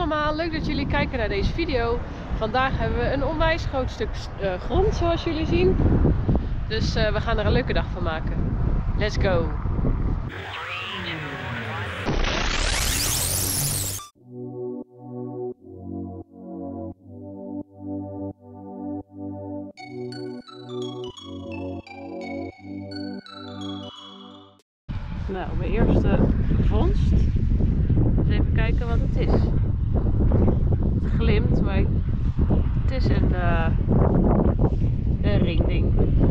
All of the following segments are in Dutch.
allemaal, leuk dat jullie kijken naar deze video. Vandaag hebben we een onwijs groot stuk grond zoals jullie zien. Dus we gaan er een leuke dag van maken. Let's go! Nou, mijn eerste vondst. Dus even kijken wat het is. Het glimt, maar het is een ringding.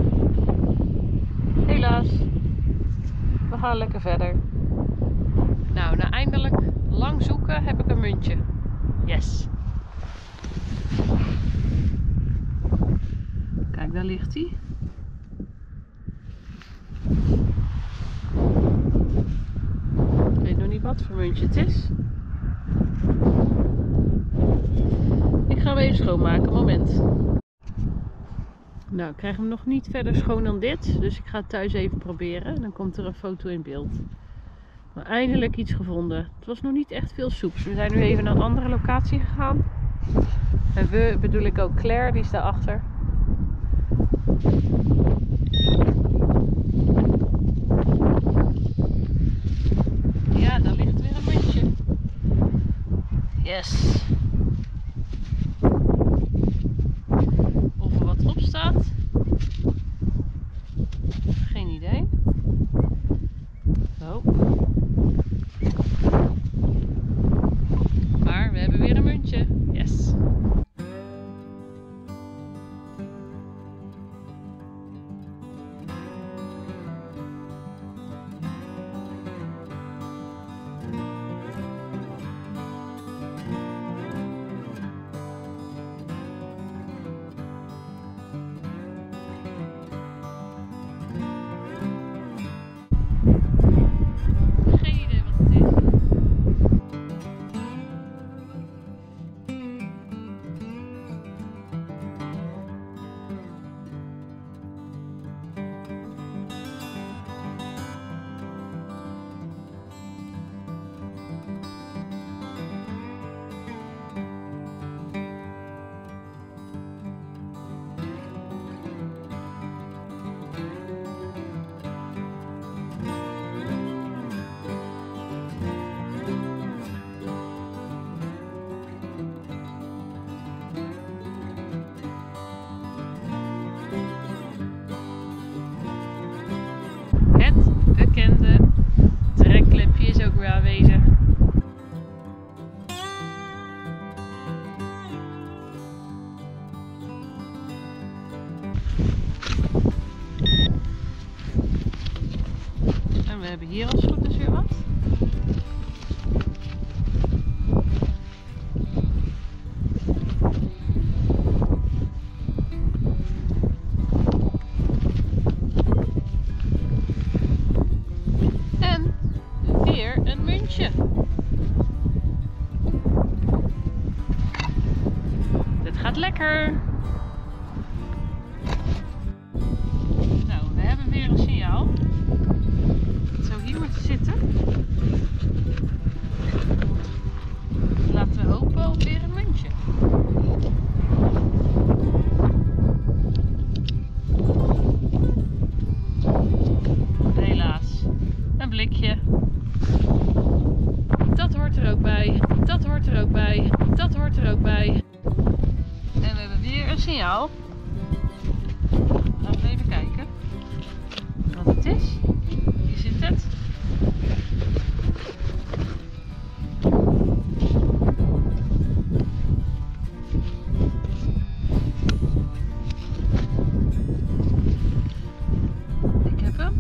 Helaas, we gaan lekker verder. Nou, na eindelijk lang zoeken heb ik een muntje. Yes! Kijk, daar ligt hij. Ik weet nog niet wat voor muntje het is. Ik ga hem even schoonmaken, moment. Nou, ik krijg hem nog niet verder schoon dan dit, dus ik ga het thuis even proberen. Dan komt er een foto in beeld. Maar eindelijk iets gevonden. Het was nog niet echt veel soeps. We zijn nu even naar een andere locatie gegaan. En we bedoel ik ook Claire, die is daarachter. Ja, daar ligt weer een muntje. Yes. Of er wat op staat. Geen idee. Oh. Maar we hebben weer een muntje. Yes. Het bekende trekklepje is ook weer aanwezig. En we hebben hier als het goed is weer wat. Een muntje. Dit gaat lekker. Nou, we hebben weer een signaal. Het zou hier moeten zitten. Laten we hopen op weer een muntje. Helaas. Een blikje. Dat hoort er ook bij, dat hoort er ook bij, dat hoort er ook bij. En we hebben weer een signaal. Laten we even kijken wat het is. Hier zit het. Ik heb hem.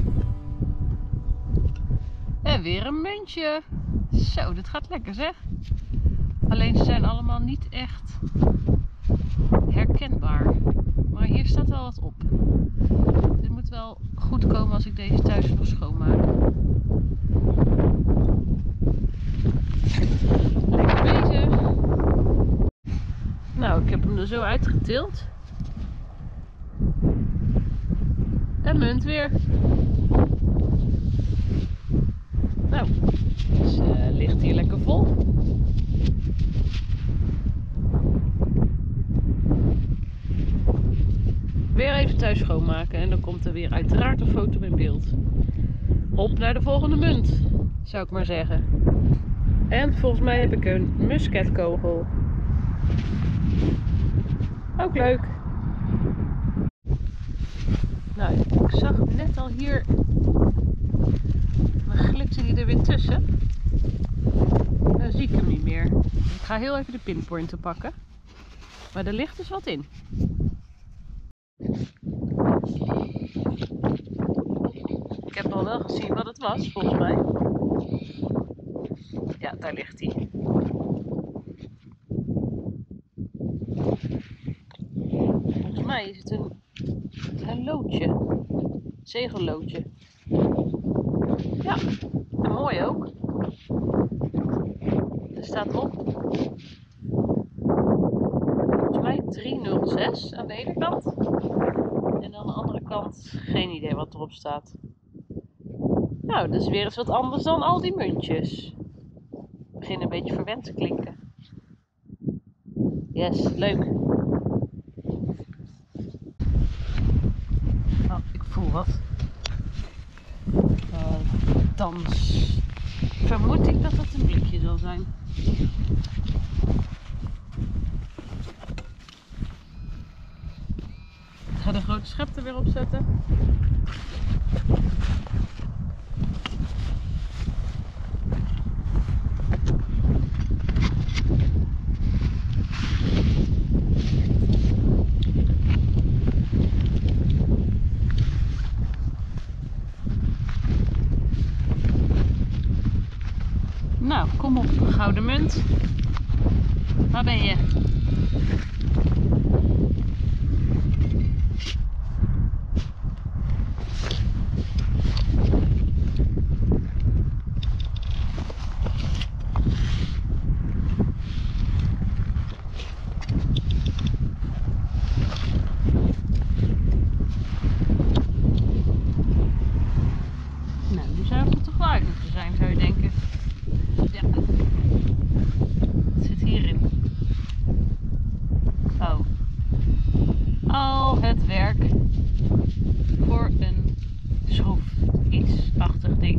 En weer een muntje. Zo, dit gaat lekker zeg. Alleen ze zijn allemaal niet echt herkenbaar. Maar hier staat wel wat op. Dit moet wel goed komen als ik deze thuis nog schoonmaak. Lekker bezig. Nou, ik heb hem er zo uitgetild. En munt weer. Nou, dus ligt hier lekker vol. thuis schoonmaken. En dan komt er weer uiteraard een foto in beeld. Op naar de volgende munt, zou ik maar zeggen. En volgens mij heb ik een musketkogel. Ook leuk. Nou, ik zag net al hier. Dan glipte hij er weer tussen. Dan zie ik hem niet meer. Ik ga heel even de pinpointer pakken. Maar er ligt dus wat in. Ik heb al wel gezien wat het was, volgens mij. Ja, daar ligt hij. Volgens mij is het een loodje. Zegelloodje. Ja, en mooi ook. Er staat op. Volgens mij 306 aan de ene kant. En aan de andere kant geen idee wat erop staat. Nou, dat is weer eens wat anders dan al die muntjes. Ik begin een beetje verwend te klinken. Yes, leuk. Oh, ik voel wat. Dan vermoed ik dat het een blikje zal zijn. Ik ga de grote schep er weer op zetten. Nou, kom op, gouden munt. Waar ben je? Nou, die zou er toch wel uit moeten zijn, zou je denken. Ja, het zit hierin. Oh. Al het werk voor een schroef iets-achtig ding.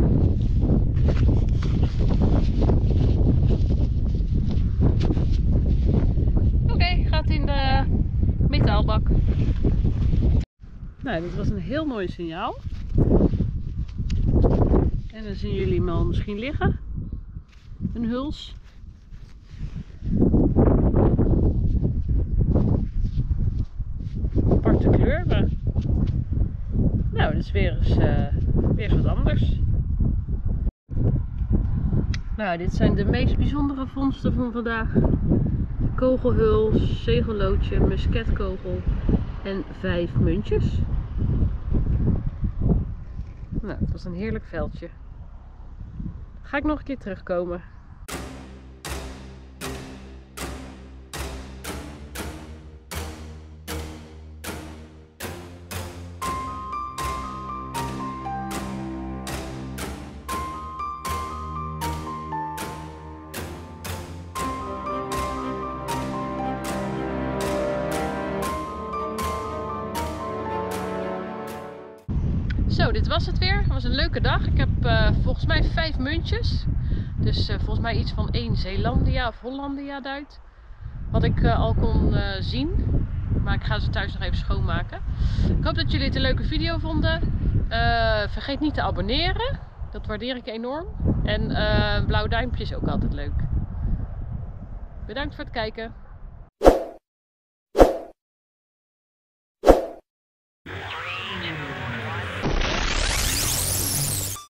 Oké, gaat in de metaalbak. Nou, dit was een heel mooi signaal. En dan zien jullie hem al misschien liggen. Een huls. Aparte kleur, maar nou, dat is weer eens wat anders. Nou, dit zijn de meest bijzondere vondsten van vandaag. Kogelhuls, zegelloodje, musketkogel en 5 muntjes. Nou, het was een heerlijk veldje. Ga ik nog een keer terugkomen. Zo, dit was het weer. Het was een leuke dag. Ik heb volgens mij 5 muntjes. Dus volgens mij iets van 1 Zeelandia of Hollandia duit. Wat ik al kon zien. Maar ik ga ze thuis nog even schoonmaken. Ik hoop dat jullie het een leuke video vonden. Vergeet niet te abonneren. Dat waardeer ik enorm. En een blauw duimpje is ook altijd leuk. Bedankt voor het kijken.